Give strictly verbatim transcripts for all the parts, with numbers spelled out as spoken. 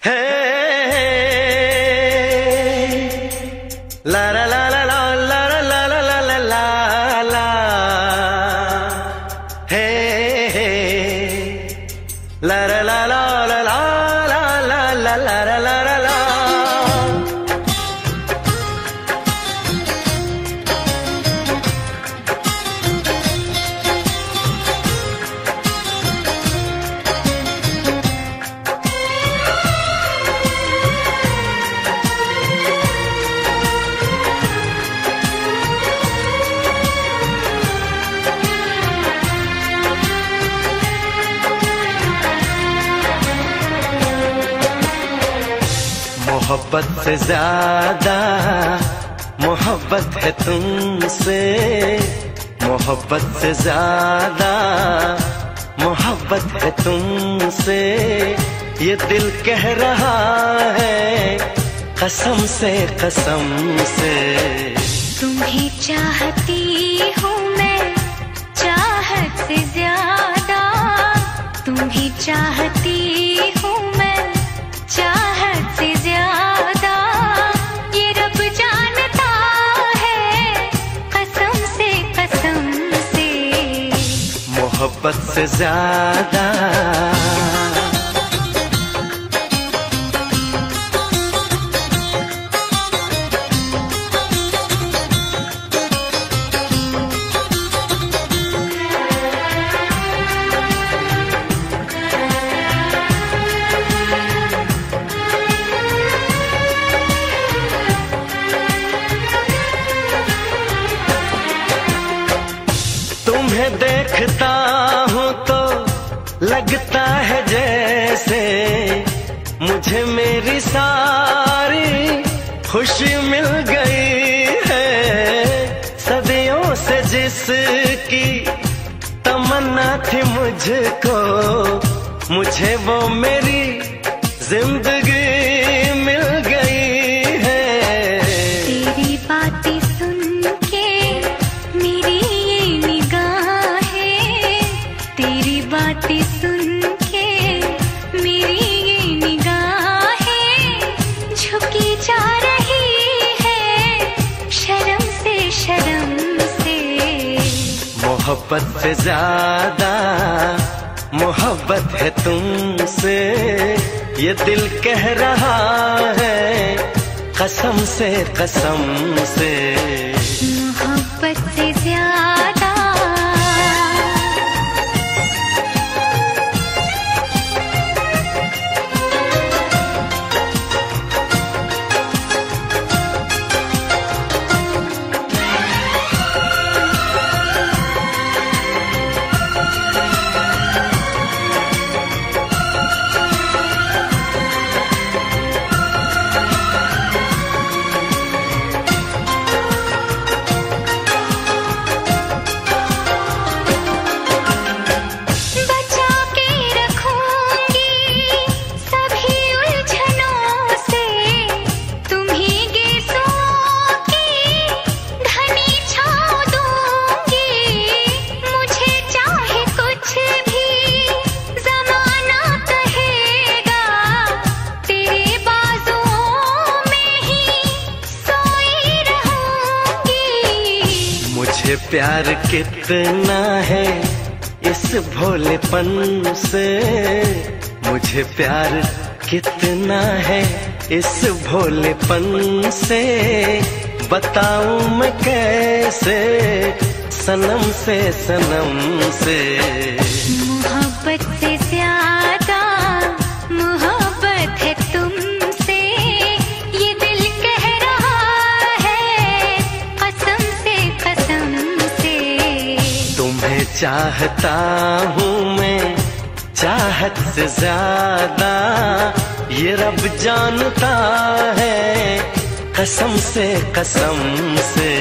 हे ला ला ला ला ला ला ला ला ला ला ला ला हे ला ला ला ला ला ला ला ला ला ला ला ला। मोहब्बत से ज्यादा मोहब्बत है तुमसे, मोहब्बत से ज्यादा मोहब्बत है तुमसे, ये दिल कह रहा है कसम से कसम से। तुम्हें चाहती हूँ मैं चाहत से ज्यादा, तुम्हें चाहती हूँ मैं चाहत से ज्यादा, ये रब जानता है कसम से कसम से। मोहब्बत से ज्यादा तुम्हें देखता हूँ तो लगता है जैसे मुझे मेरी सारी खुशी मिल गई है। सदियों से जिसकी तमन्ना थी मुझको, मुझे वो मेरी जिंदगी मिल गई है। तेरी बातें सुन के मेरी बातें सुन के मेरी ये निगाहें झुकी जा रही है शर्म से शर्म से। मोहब्बत से ज्यादा मोहब्बत है तुमसे, ये दिल कह रहा है कसम से कसम से। मोहब्बत से ज्यादा मुझे प्यार कितना है इस भोलेपन से, मुझे प्यार कितना है इस भोलेपन से। बताऊं मैं कैसे सनम से सनम से। मोहब्बत से ज्यादा मोहब्बत है तुमसे, ये दिल कह रहा है कसम से कसम से। तुम्हें चाहता हूँ मैं चाहत से ज्यादा, ये रब जानता है कसम से कसम से।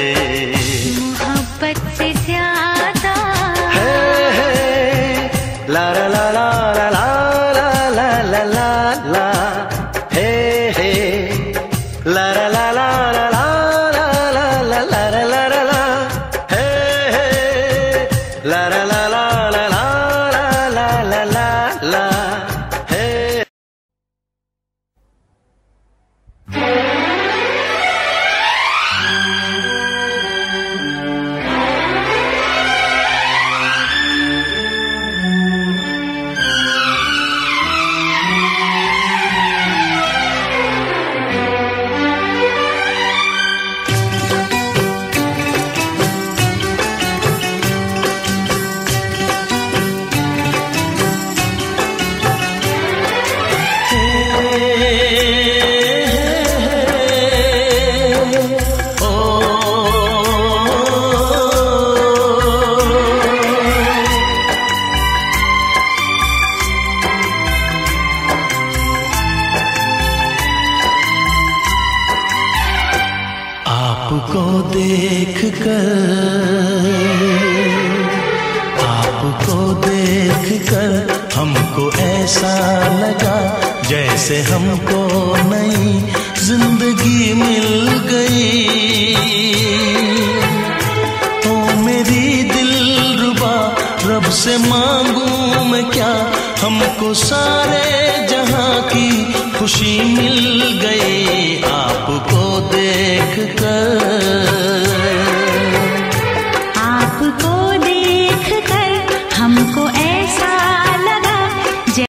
मोहब्बत से ज्यादा है, है, ला ला ला ला ला ला ला ला ला ला हे हे ला ला ला ला ला ला ला ला ला ला ला ला ला हे हे ला ला ला ला ला ला ला ला ला ला हे। देख कर हमको ऐसा लगा जैसे हमको नई जिंदगी मिल गई। ओ मेरी दिलरुबा, रब से मांगू मैं क्या, हमको सारे जहां की खुशी मिल गई आपको देख कर।